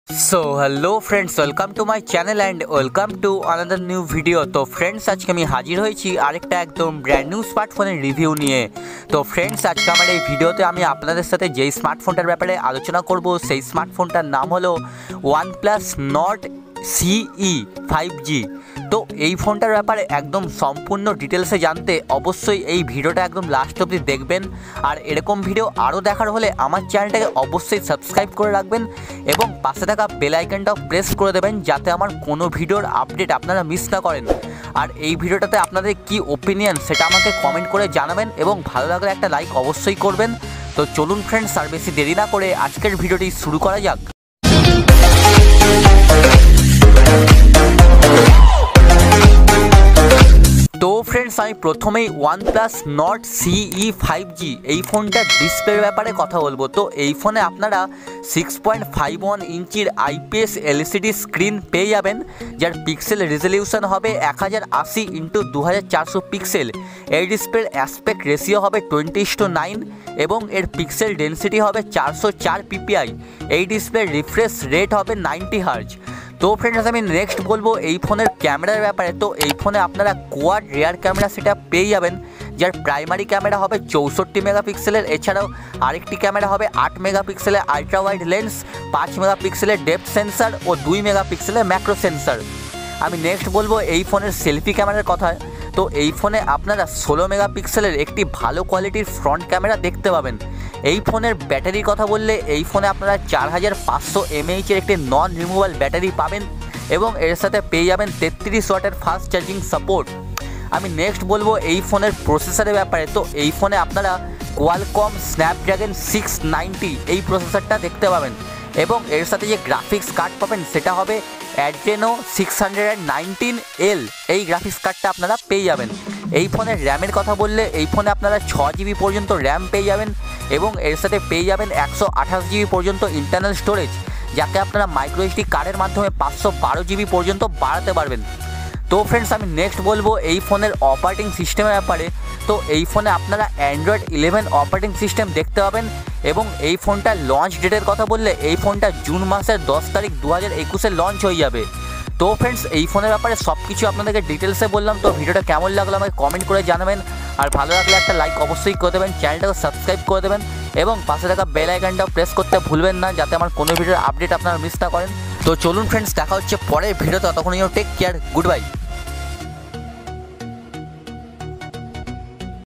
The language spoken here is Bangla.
So hello friends welcome to my channel and welcome to another new video. तो फ्रेंड्स आज के मैं हाजिर হয়েছি আরেকটা একদম ব্র্যান্ড নিউ স্মার্টফোনের রিভিউ নিয়ে। তো ফ্রেন্ডস আজকে আমার এই ভিডিওতে আমি আপনাদের সাথে যেই স্মার্টফোনটার ব্যাপারে আলোচনা করব সেই স্মার্টফোনটার নাম হলো OnePlus Nord CE 5G। তো এই ফোনটার ব্যাপারে একদম সম্পূর্ণ ডিটেলসে জানতে অবশ্যই এই ভিডিওটা একদম লাস্ট অবধি দেখবেন। আর এরকম ভিডিও আরও দেখার হলে আমার চ্যানেলটাকে অবশ্যই সাবস্ক্রাইব করে রাখবেন এবং পাশে থাকা বেল আইকনটাও প্রেস করে দেবেন যাতে আমার কোনো ভিডিওর আপডেট আপনারা মিস না করেন। আর এই ভিডিওটাতে আপনাদের কি ওপিনিয়ন সেটা আমাকে কমেন্ট করে জানাবেন এবং ভালো লাগলে একটা লাইক অবশ্যই করবেন। তো চলুন ফ্রেন্ডস আর বেশি দেরি না করে আজকের ভিডিওটি শুরু করা যাক। তো ফ্রেন্ডস আমি প্রথমেই OnePlus Nord CE 5G এই ফোনটার ডিসপ্লের ব্যাপারে কথা বলবো। তো এই ফোনে আপনারা 6.51 ইঞ্চির IPS LCD স্ক্রিন পেয়ে যাবেন, যার পিক্সেল রেজলিউশন হবে 1080x2400 পিক্সেল। এই ডিসপ্লের অ্যাসপেক্ট রেশিও হবে 20:9 এবং এর পিক্সেল ডেন্সিটি হবে 404 ppi। এই ডিসপ্লের রিফ্রেশ রেট হবে 90 Hz। তো ফ্রেন্ডস আমি নেক্সট বলবো এই ফোনের ক্যামেরার ব্যাপারে। তো এই ফোনে আপনারা কোয়াড রিয়ার ক্যামেরা সেটা পেয়ে যাবেন, যার প্রাইমারি ক্যামেরা হবে 64 মেগাপিক্সেলের, এছাড়াও আরেকটি ক্যামেরা হবে 8 মেগাপিক্সেলের আলট্রা ওয়াইড লেন্স, 5 মেগাপিক্সেলের ডেপথ সেন্সার ও 2 মেগাপিক্সেলের ম্যাক্রো সেন্সার। আমি নেক্সট বলবো এই ফোনের সেলফি ক্যামেরার কথা। তো এই ফোনে আপনারা 16 মেগাপিক্সেলের একটি ভালো কোয়ালিটির ফ্রন্ট ক্যামেরা দেখতে পাবেন। এই ফোনের ব্যাটারির কথা বললে এই ফোনে আপনারা 4500 mAh একটি নন রিমুভাল ব্যাটারি পাবেন এবং এর সাথে পেয়ে যাবেন 33 ওয়াটের ফাস্ট চার্জিং সাপোর্ট। আমি নেক্সট বলবো এই ফোনের প্রসেসরের ব্যাপারে। তো এই ফোনে আপনারা কোয়ালকম স্ন্যাপড্রাগন 690 এই প্রসেসরটা দেখতে পাবেন এবং এর সাথে যে গ্রাফিক্স কার্ড পাবেন সেটা হবে Adreno 619L। এই গ্রাফিক্স কার্ডটা আপনারা পেয়ে যাবেন। এই ফোনের র্যামের কথা বললে এই ফোনে আপনারা 6GB পর্যন্ত র্যাম পেয়ে যাবেন এবং এর সাথে পেয়ে যাবেন 128GB পর্যন্ত ইন্টারনাল স্টোরেজ, যাকে আপনারা মাইক্রোএসডি কার্ডের মাধ্যমে 512GB পর্যন্ত বাড়াতে পারবেন। তো ফ্রেন্ডস আমি নেক্সট বলবো এই ফোনের অপারেটিং সিস্টেমের ব্যাপারে। তো এই ফোনে আপনারা Android 11 অপারেটিং সিস্টেম দেখতে পাবেন এবং এই ফোনটার লঞ্চ ডেটের কথা বললে এই ফোনটা জুন মাসের 10 তারিখ 2021-এ লঞ্চ হয়ে যাবে। তো ফ্রেন্ডস এই ফোনের ব্যাপারে সব কিছু আপনাদেরকে ডিটেলসে বললাম। তো ভিডিওটা কেমন লাগলো আমাকে কমেন্ট করে জানাবেন আর ভালো লাগলে একটা লাইক অবশ্যই করে দেবেন, চ্যানেলটাকে সাবস্ক্রাইব করে দেবেন এবং পাশে থাকা বেল আইকনটাও প্রেস করতে ভুলবেন না যাতে আমার কোনো ভিডিওর আপডেট আপনারা মিস না করেন। তো চলুন ফ্রেন্ডস দেখা হচ্ছে পরের ভিডিওতে, ততক্ষণ টেক কেয়ার, গুড বাই।